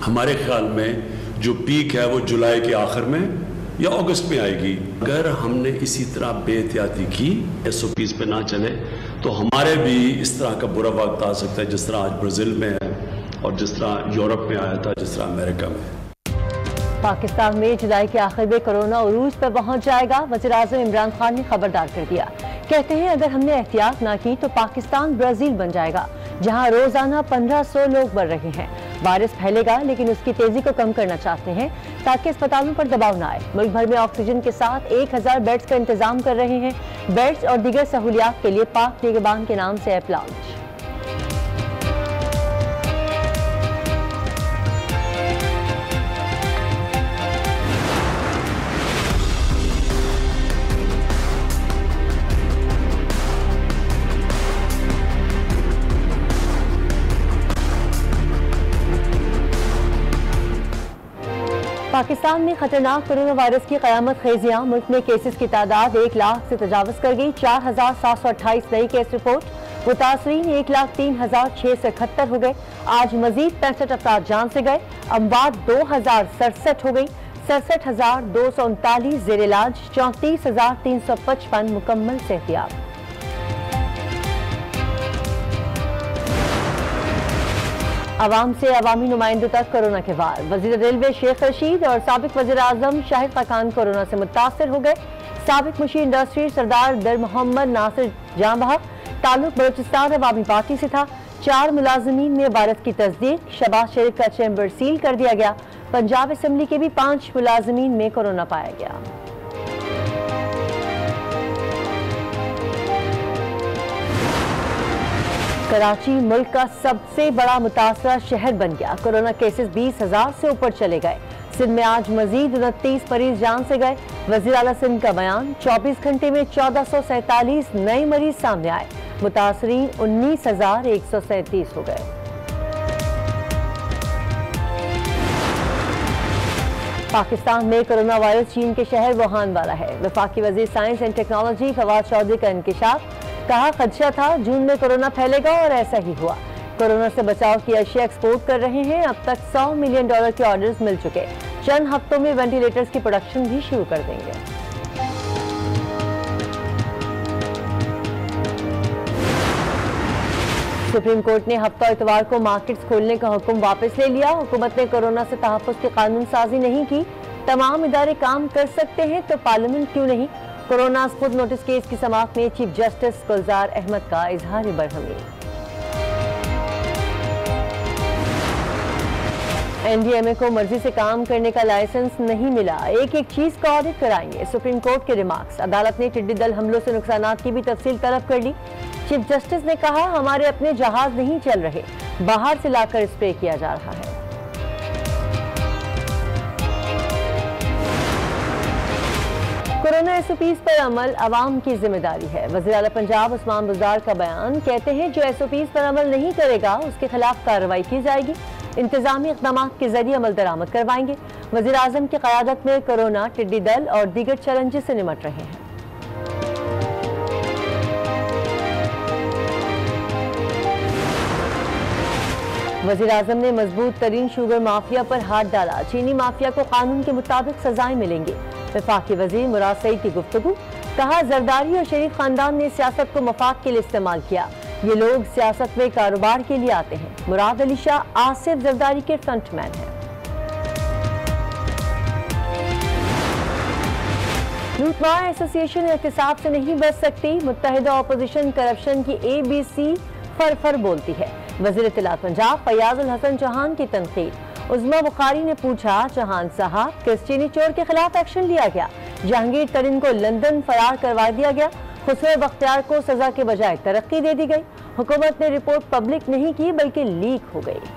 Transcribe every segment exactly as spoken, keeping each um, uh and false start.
हमारे ख्याल में जो पीक है वो जुलाई के आखिर में या अगस्त में आएगी। अगर हमने इसी तरह बेहतियाती की, एस ओ पीज़ पे ना चले, तो हमारे भी इस तरह का बुरा वक्त आ सकता है जिस तरह आज ब्राज़ील में है और जिस तरह यूरोप में आया था, जिस तरह अमेरिका में। पाकिस्तान में जुलाई के आखिर में कोरोना उरूज पर पहुंच जाएगा। वज़ीर आज़म इमरान खान ने खबरदार कर दिया। कहते हैं अगर हमने एहतियात ना की तो पाकिस्तान ब्राजील बन जाएगा, जहां रोजाना पंद्रह सौ लोग मर रहे हैं। वायरस फैलेगा, लेकिन उसकी तेजी को कम करना चाहते हैं ताकि अस्पतालों पर दबाव न आए। मुल्क भर में ऑक्सीजन के साथ एक हजार बेड्स का इंतजाम कर रहे हैं। बेड्स और दीगर सहूलियात के लिए पाक निगहबान के नाम से ऐप लॉन्च। पाकिस्तान में खतरनाक कोरोना वायरस की कयामत खेजियां। मुल्क में केसेस की तादाद एक लाख से तजावज कर गई। चार हजार सात सौ अट्ठाईस नई केस रिपोर्ट। मुतासरीन एक लाख तीन हजार छह सौ इकहत्तर हो गए। आज मजीद पैंसठ अफराद जान से गए। अमवात दो हजार सड़सठ हो गई। सड़सठ हजार दो सौ उनतालीस जेर इलाज। चौंतीस हजार तीन सौ पचपन मुकम्मल सेहतियाब। अवाम से अवामी नुमाइंदों तक कोरोना के वार। वजीर रेलवे शेख रशीद और साबिक वजीर आजम शाहिद खाकान कोरोना से मुतासर हो गए। साबिक मुशीर इंडस्ट्री सरदार दर मोहम्मद नासिर जांबहा ताल्लुक बलोचिस्तान अवामी पार्टी से था। चार मुलाजमीन में वायरस की तस्दीक। शहबाज शरीफ का चैम्बर सील कर दिया गया। पंजाब असेंबली के भी पांच मुलाजमीन में कोरोना पाया गया। कराची मुल्क का सबसे बड़ा मुतासरा शहर बन गया। कोरोना केसेस बीस हजार से ऊपर चले गए। सिंध में आज मजीद उनतीस मरीज जान से गए। वजीर आला सिंध का बयान, चौबीस घंटे में चौदह सौ सैंतालीस नए मरीज सामने आए। मुतासरीन उन्नीस हजार एक सौ सैंतीस हो गए। पाकिस्तान में कोरोना वायरस चीन के शहर वुहान वाला है। वफाकी वजीर science and technology Fawad Chaudhry का इंकिशाफ। कहा खदशा था जून में कोरोना फैलेगा और ऐसा ही हुआ। कोरोना से बचाव की अशिया एक्सपोर्ट कर रहे हैं। अब तक सौ मिलियन डॉलर के ऑर्डर्स मिल चुके। चंद हफ्तों में वेंटिलेटर्स की प्रोडक्शन भी शुरू कर देंगे। सुप्रीम कोर्ट ने हफ्ता इतवार को मार्केट्स खोलने का हुक्म वापस ले लिया। हुकूमत ने कोरोना से तहफ़्फ़ुज़ की कानून साजी नहीं की। तमाम इदारे काम कर सकते हैं तो पार्लियामेंट क्यों नहीं। कोरोना खुद नोटिस केस की समाअत में चीफ जस्टिस गुलजार अहमद का इजहार बरहमी। एनडीएमए को मर्जी से काम करने का लाइसेंस नहीं मिला। एक एक चीज का ऑडिट कराएंगे। सुप्रीम कोर्ट के रिमार्क्स। अदालत ने टिड्डी दल हमलों से नुकसानात की भी तफसील तलब कर ली। चीफ जस्टिस ने कहा हमारे अपने जहाज नहीं चल रहे, बाहर से लाकर स्प्रे किया जा रहा है। कोरोना एसओपीज पर अमल अवाम की जिम्मेदारी है। वज़ीर आला पंजाब उस्मान बुज़दार का बयान। कहते हैं जो एसओपीज पर अमल नहीं करेगा उसके खिलाफ कार्रवाई की जाएगी। इंतजामी इक़दाम के जरिए अमल दरामद करवाएंगे। वज़ीर आज़म की क़यादत में कोरोना, टिड्डी दल और दीगर चैलेंजेस से निमट रहे हैं। वज़ीर आज़म ने मजबूत तरीन शुगर माफिया पर हाथ डाला। चीनी माफिया को कानून के मुताबिक सजाएं मिलेंगी। वफाकी वजीर मुराद सईद की गुफ्तगू। कहा जरदारी और शरीफ खानदान ने सियासत को मफाद के लिए इस्तेमाल किया। ये लोग सियासत में कारोबार के लिए आते हैं। मुराद अली शाह आसिफ जरदारी के फ्रंटमैन हैं। लूटमार एसोसिएशन एहतिसाब से नहीं बच सकती। मुत्तहिदा अपोजिशन करप्शन की ए बी सी फर फर बोलती है। वज़ीर इत्तलात पंजाब फयाज उल हसन चौहान की तनकीद। उज़मा बुखारी ने पूछा चौहान साहब किस चीनी चोर के खिलाफ एक्शन लिया गया। जहांगीर तरीन को लंदन फरार करवा दिया गया। खुसरो बख्तियार को सजा के बजाय तरक्की दे दी गई। हुकूमत ने रिपोर्ट पब्लिक नहीं की बल्कि लीक हो गई।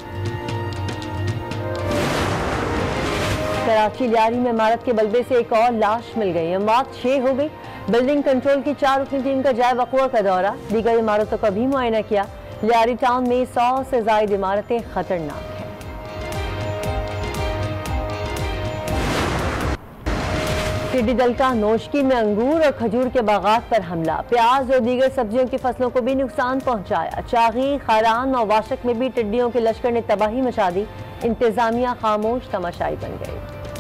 कराची लियारी में इमारत के बल्बे से एक और लाश मिल गई। अमवात छह हो गई। बिल्डिंग कंट्रोल की चार रुकनी टीम का जाए वक़ुआ का दौरा। दीगर इमारतों का भी मुआयना किया। लियारी टाउन में सौ से ज्यादा इमारतें खतरनाक हैं। टिड्डी दल का नौशकी में अंगूर और खजूर के बागात पर हमला, प्याज और दीगर सब्जियों की फसलों को भी नुकसान पहुंचाया। चागी, खारान और वाशक में भी टिड्डियों के लश्कर ने तबाही मचा दी। इंतजामिया खामोश तमाशाई बन गई।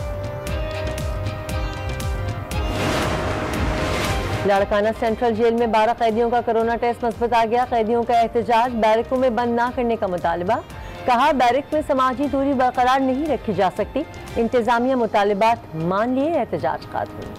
लाड़काना सेंट्रल जेल में बारह कैदियों का कोरोना टेस्ट मस्बत आ गया। कैदियों का एहतजाज, बैरकों में बंद न करने का मुतालबा। कहा, बैरक में समाजी दूरी बरकरार नहीं रखी जा सकती। इंतजामिया मुतालिबात मान लिए, एहतजाज खात्मे।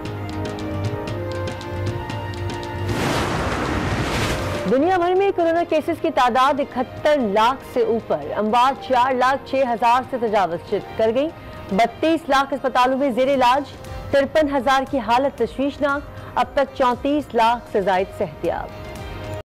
दुनिया भर में कोरोना केसेस की तादाद इकहत्तर लाख से ऊपर, अमवात चार लाख छह हजार से तजावज कर गई। बत्तीस लाख अस्पतालों में जेर इलाज, तिरपन हजार की हालत तशवीशनाक। अब तक चौंतीस लाख से जायद सेहतियाब।